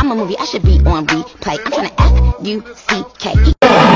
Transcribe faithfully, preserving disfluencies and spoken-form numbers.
I'm a movie, I should be on replay. I'm tryna F U C K.